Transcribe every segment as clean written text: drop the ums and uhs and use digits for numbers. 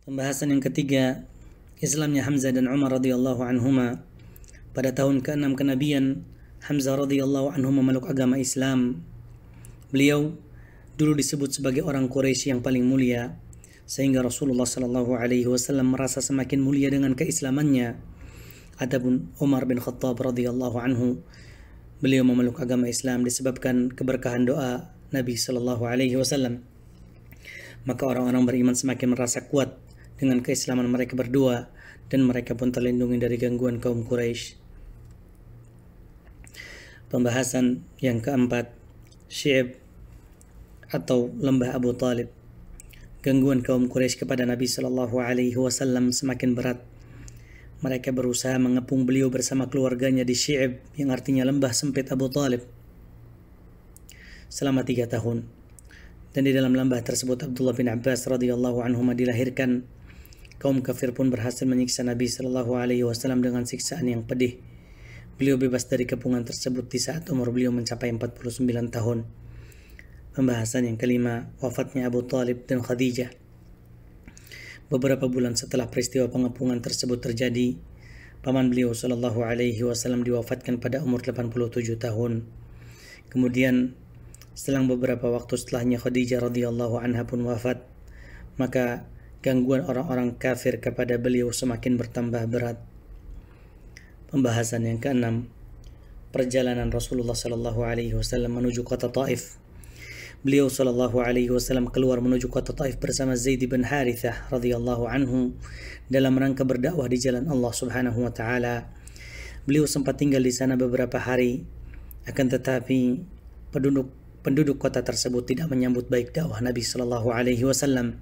Pembahasan yang ketiga, Islamnya Hamzah dan Umar radhiyallahu anhuma. Pada tahun ke-6 kenabian, Hamzah radhiyallahu anhu memeluk agama Islam. Beliau dulu disebut sebagai orang Quraisy yang paling mulia, sehingga Rasulullah sallallahu alaihi wasallam merasa semakin mulia dengan keislamannya. Adapun Umar bin Khattab radhiyallahu anhu, beliau memeluk agama Islam disebabkan keberkahan doa Nabi sallallahu alaihi wasallam. Maka orang-orang beriman semakin merasa kuat dengan keislaman mereka berdua, dan mereka pun terlindungi dari gangguan kaum Quraisy. Pembahasan yang keempat, Syi'b atau lembah Abu Talib. Gangguan kaum Quraisy kepada Nabi sallallahu alaihi wasallam semakin berat. Mereka berusaha mengepung beliau bersama keluarganya di Syi'b, yang artinya lembah sempit Abu Talib, selama 3 tahun. Dan di dalam lembah tersebut Abdullah bin Abbas radhiyallahu anhuma dilahirkan. Kaum kafir pun berhasil menyiksa Nabi sallallahu alaihi wasallam dengan siksaan yang pedih. Beliau bebas dari kepungan tersebut di saat umur beliau mencapai 49 tahun. Pembahasan yang kelima, wafatnya Abu Talib dan Khadijah. Beberapa bulan setelah peristiwa pengepungan tersebut terjadi, paman beliau sallallahu alaihi wasallam diwafatkan pada umur 87 tahun. Kemudian selang beberapa waktu setelahnya Khadijah radhiyallahu anha pun wafat. Maka gangguan orang-orang kafir kepada beliau semakin bertambah berat. Pembahasan yang keenam, perjalanan Rasulullah sallallahu alaihi wasallam menuju kota Taif. Beliau sallallahu alaihi wasallam keluar menuju kota Taif bersama Zaid bin Harithah radhiyallahu anhu dalam rangka berdakwah di jalan Allah Subhanahu wa taala. Beliau sempat tinggal di sana beberapa hari, akan tetapi penduduk kota tersebut tidak menyambut baik dakwah Nabi sallallahu alaihi wasallam.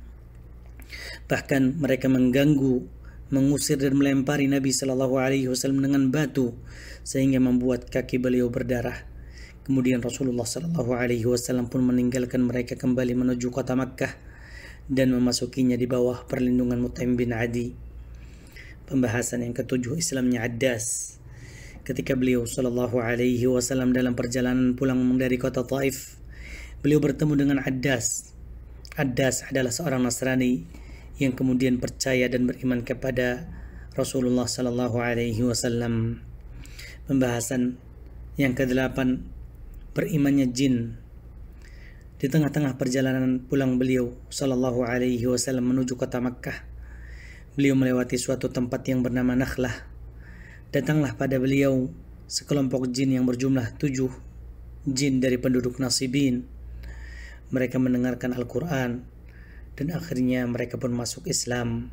Bahkan mereka mengganggu, mengusir dan melempari Nabi sallallahu alaihi wasallam dengan batu sehingga membuat kaki beliau berdarah. Kemudian Rasulullah sallallahu alaihi wasallam pun meninggalkan mereka kembali menuju kota Makkah dan memasukinya di bawah perlindungan Mut'im bin Adi. Pembahasan yang ketujuh, Islamnya Addas. Ketika beliau sallallahu alaihi wasallam dalam perjalanan pulang dari kota Taif, beliau bertemu dengan Addas. Addas adalah seorang Nasrani yang kemudian percaya dan beriman kepada Rasulullah sallallahu alaihi wasallam. Pembahasan yang ke-8, berimannya jin. Di tengah-tengah perjalanan pulang beliau sallallahu alaihi wasallam menuju kota Makkah, beliau melewati suatu tempat yang bernama Nakhlah. Datanglah pada beliau sekelompok jin yang berjumlah 7 jin dari penduduk Nasibin. Mereka mendengarkan Al-Quran dan akhirnya mereka pun masuk Islam.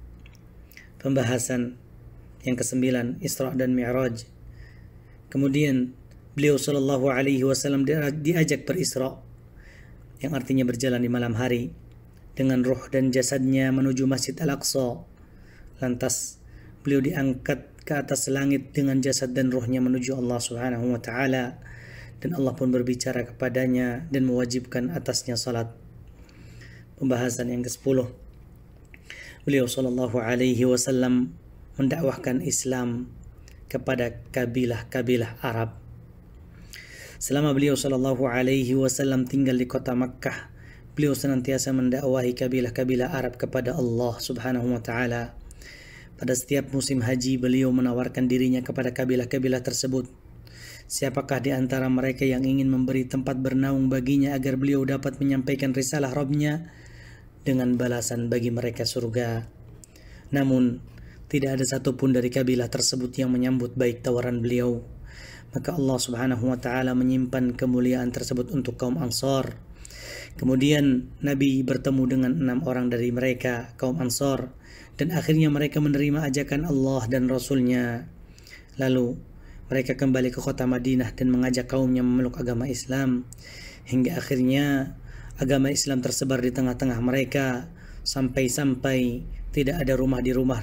Pembahasan yang ke-9, Isra dan Mi'raj. Kemudian beliau sallallahu alaihi wasallam diajak berisra, yang artinya berjalan di malam hari, dengan ruh dan jasadnya menuju Masjid Al-Aqsa. Lantas beliau diangkat ke atas langit dengan jasad dan ruhnya menuju Allah Subhanahu wa taala, dan Allah pun berbicara kepadanya dan mewajibkan atasnya salat. Pembahasan yang ke-10, beliau sallallahu alaihi wasallam mendakwahkan Islam kepada kabilah-kabilah Arab. Selama beliau sallallahu alaihi wasallam tinggal di kota Makkah, beliau senantiasa mendakwahi kabilah-kabilah Arab kepada Allah Subhanahu wa taala. Pada setiap musim haji, beliau menawarkan dirinya kepada kabilah-kabilah tersebut. Siapakah di antara mereka yang ingin memberi tempat bernaung baginya agar beliau dapat menyampaikan risalah Rabb-Nya dengan balasan bagi mereka surga? Namun tidak ada satupun dari kabilah tersebut yang menyambut baik tawaran beliau. Maka Allah Subhanahu wa taala menyimpan kemuliaan tersebut untuk kaum Ansar. Kemudian Nabi bertemu dengan 6 orang dari mereka, kaum Ansar, dan akhirnya mereka menerima ajakan Allah dan Rasul-Nya. Lalu mereka kembali ke kota Madinah dan mengajak kaumnya memeluk agama Islam, hingga akhirnya agama Islam tersebar di tengah-tengah mereka sampai-sampai tidak ada rumah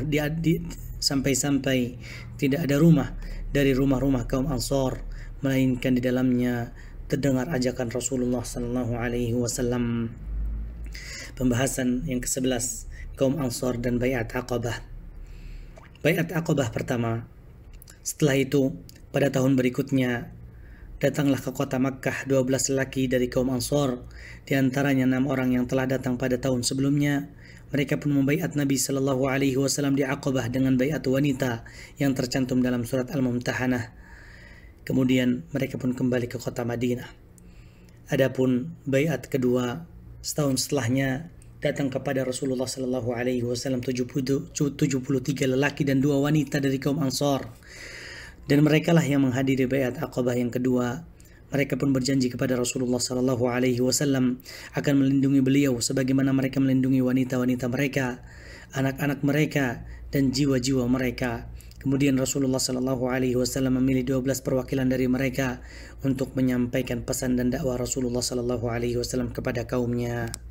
tidak ada rumah dari rumah-rumah kaum Ansar melainkan di dalamnya terdengar ajakan Rasulullah sallallahu alaihi wasallam. Pembahasan yang ke-11, kaum Ansar dan Bai'at Aqabah. Bai'at Aqabah pertama. Setelah itu, pada tahun berikutnya, datanglah ke kota Makkah 12 lelaki dari kaum Ansor, di antaranya 6 orang yang telah datang pada tahun sebelumnya. Mereka pun membaiat Nabi sallallahu alaihi wasallam di Aqabah dengan baiat wanita yang tercantum dalam surat Al-Mumtahanah. Kemudian mereka pun kembali ke kota Madinah. Adapun baiat kedua setahun setelahnya datang kepada Rasulullah sallallahu alaihi wasallam 73 lelaki dan 2 wanita dari kaum Ansar. Dan merekalah yang menghadiri baiat Aqabah yang kedua. Mereka pun berjanji kepada Rasulullah sallallahu alaihi wasallam akan melindungi beliau sebagaimana mereka melindungi wanita-wanita mereka, anak-anak mereka, dan jiwa-jiwa mereka. Kemudian Rasulullah sallallahu alaihi wasallam memilih 12 perwakilan dari mereka untuk menyampaikan pesan dan dakwah Rasulullah sallallahu alaihi wasallam kepada kaumnya.